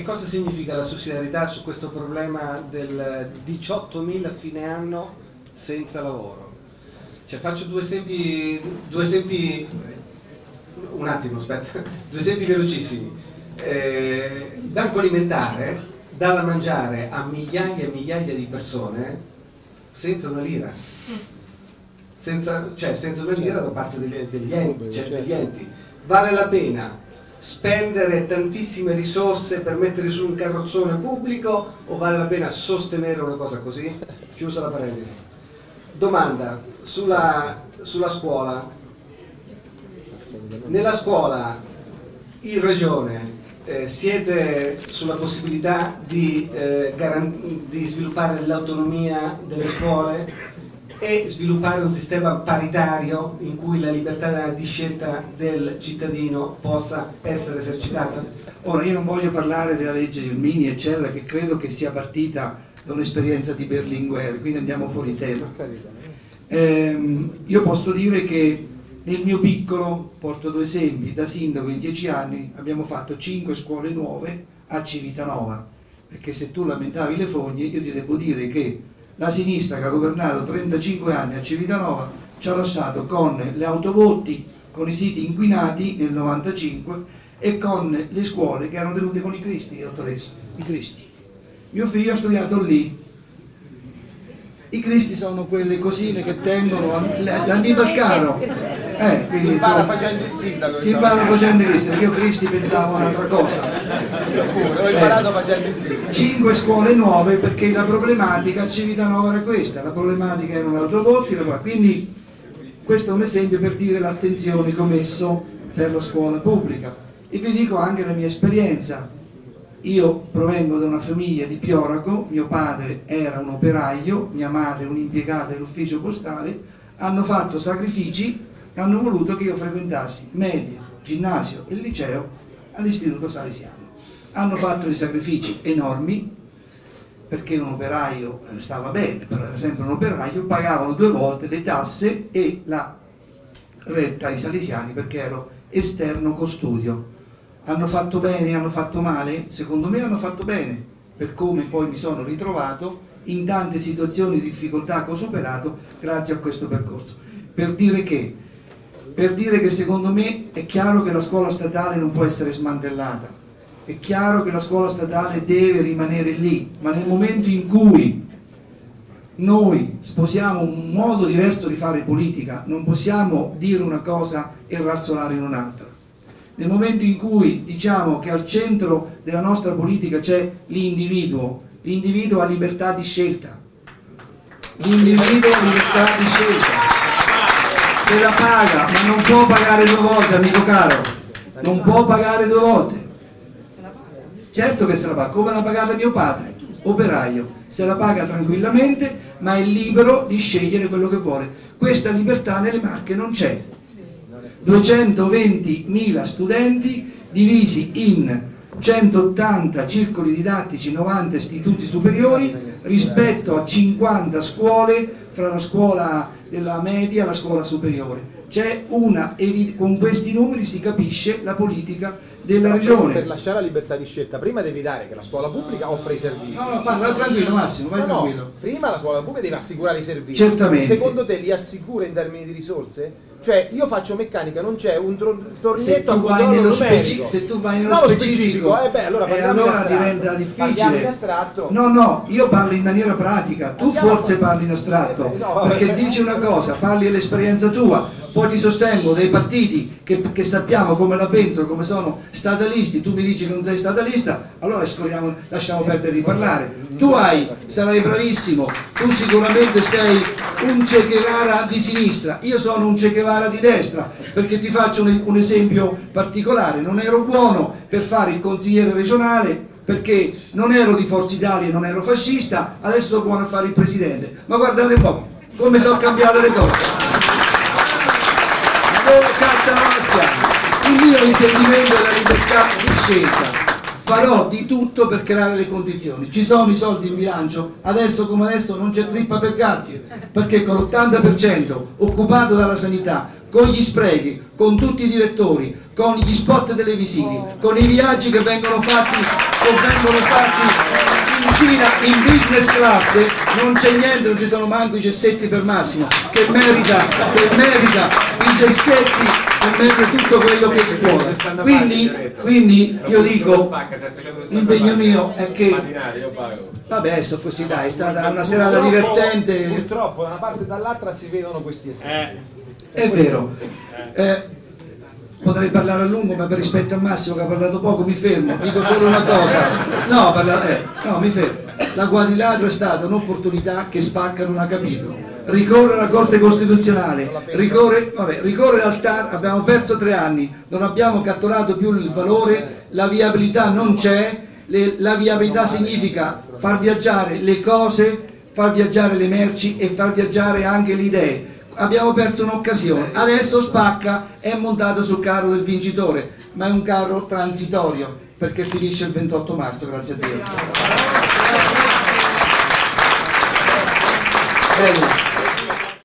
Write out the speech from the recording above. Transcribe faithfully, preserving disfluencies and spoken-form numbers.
che cosa significa la sussidiarietà su questo problema del diciottomila fine anno senza lavoro? Cioè, faccio due esempi, due esempi, un attimo, aspetta, due esempi velocissimi. Eh, banco alimentare dà da mangiare a migliaia e migliaia di persone senza una lira, senza, cioè senza una lira da parte degli, degli, enti, cioè degli enti. Vale la pena spendere tantissime risorse per mettere su un carrozzone pubblico o vale la pena sostenere una cosa così? Chiusa la parentesi. Domanda sulla, sulla scuola. Nella scuola in regione eh, siete sulla possibilità di, eh, di sviluppare l'autonomia delle scuole e sviluppare un sistema paritario in cui la libertà di scelta del cittadino possa essere esercitata? Ora, io non voglio parlare della legge Gelmini eccetera, che credo che sia partita da un'esperienza di Berlinguer, quindi andiamo fuori tema. Eh, io posso dire che nel mio piccolo, porto due esempi, da sindaco in dieci anni abbiamo fatto cinque scuole nuove a Civitanova, perché se tu lamentavi le fogne io ti devo dire che la sinistra che ha governato trentacinque anni a Civitanova ci ha lasciato con le autobotti, con i siti inquinati nel novantacinque e con le scuole che erano tenute con i cristi, dottoressa, i cristi. Mio figlio ha studiato lì. I cristi sono quelle cosine che tengono l'annima al caro. Eh, quindi, si impara insomma, facendo il sindaco. Si impara facendo i cristi, perché io cristi pensavo a un'altra cosa. Ho imparato eh, facendo il sindaco. Cinque scuole nuove perché la problematica a Civitanova era questa, la problematica erano autobotti, quindi questo è un esempio per dire l'attenzione che ho messo per la scuola pubblica. E vi dico anche la mia esperienza. Io provengo da una famiglia di Pioraco, mio padre era un operaio, mia madre un'impiegata dell'ufficio postale, hanno fatto sacrifici e hanno voluto che io frequentassi media, ginnasio e liceo all'Istituto Salesiano. Hanno fatto dei sacrifici enormi perché un operaio stava bene, però era sempre un operaio, pagavano due volte le tasse e la retta ai salesiani perché ero esterno costudio. Hanno fatto bene, hanno fatto male? Secondo me hanno fatto bene, per come poi mi sono ritrovato in tante situazioni di difficoltà che ho superato grazie a questo percorso. Per dire che, per dire che secondo me è chiaro che la scuola statale non può essere smantellata, è chiaro che la scuola statale deve rimanere lì, ma nel momento in cui noi sposiamo un modo diverso di fare politica, non possiamo dire una cosa e razzolare in un'altra. Nel momento in cui diciamo che al centro della nostra politica c'è l'individuo, l'individuo ha libertà di scelta, l'individuo ha libertà di scelta, se la paga, ma non può pagare due volte, amico caro, non può pagare due volte. Certo che se la paga, come l'ha pagata mio padre, operaio, se la paga tranquillamente, ma è libero di scegliere quello che vuole. Questa libertà nelle Marche non c'è. duecentoventimila studenti divisi in centottanta circoli didattici, novanta istituti superiori rispetto a cinquanta scuole fra la scuola della media e la scuola superiore. C'è una, con questi numeri si capisce la politica della regione. Per lasciare la libertà di scelta prima devi dare che la scuola pubblica offre i servizi. No, no, parla tranquillo Massimo, vai no, tranquillo. No, prima la scuola pubblica deve assicurare i servizi. Certamente. Secondo te li assicura in termini di risorse? Cioè io faccio meccanica, non c'è un tornietto a controllo numerico. Se tu vai nello no, specifico, specifico eh beh, allora, eh, allora diventa difficile. No, no, io parlo in maniera pratica, tu Andiamo forse parli in astratto, no, perché dici una cosa, parli dell'esperienza tua, poi ti sostengo dei partiti che, che sappiamo come la pensano, come sono statalisti, tu mi dici che non sei statalista, allora scorriamo, lasciamo perdere di parlare. Tu hai, sarai bravissimo, tu sicuramente sei un Che Guevara di sinistra, io sono un Che Guevara di destra, perché ti faccio un, un esempio particolare, non ero buono per fare il consigliere regionale perché non ero di Forza Italia e non ero fascista, adesso sono buono a fare il presidente, ma guardate un po' come sono cambiate le cose. Il mio intendimento è la libertà di scelta, farò di tutto per creare le condizioni, ci sono i soldi in bilancio, adesso come adesso non c'è trippa per gatti, perché con l'ottanta per cento occupato dalla sanità, con gli sprechi, con tutti i direttori, con gli spot televisivi, con i viaggi che vengono fatti, che vengono fatti in Cina in business class, non c'è niente, non ci sono manco i cessetti per Massimo, che merita, che merita i cessetti, che merita tutto quello che ci vuole. Quindi, quindi io dico, l'impegno mio è che, vabbè, adesso così dai, è stata una serata divertente. Purtroppo da una parte e dall'altra si vedono questi esempi. È vero. Eh, Potrei parlare a lungo, ma per rispetto a Massimo che ha parlato poco mi fermo, dico solo una cosa. No, parla, eh, no mi fermo. La quadrilatero è stata un'opportunità che Spacca non ha capito. Ricorre alla Corte Costituzionale, ricorre, vabbè, ricorre al T A R, abbiamo perso tre anni, non abbiamo catturato più il valore, la viabilità non c'è, le, la viabilità significa far viaggiare le cose, far viaggiare le merci e far viaggiare anche le idee. Abbiamo perso un'occasione, adesso Spacca è montato sul carro del vincitore, ma è un carro transitorio perché finisce il ventotto marzo, grazie a Dio. Prego.